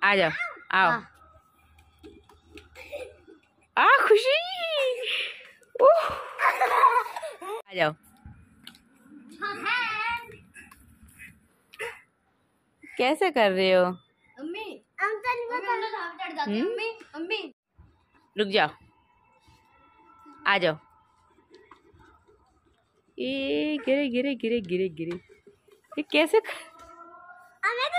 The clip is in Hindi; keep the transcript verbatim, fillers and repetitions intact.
आ जाओ, आओ। आ खुशी, ओह, आ जाओ। कैसे कर रहे हो? अम्मी अम्मी अम्मी रुक जाओ, आ जाओ। ये गिरे गिरे गिरे गिरे गिरे, ये कैसे?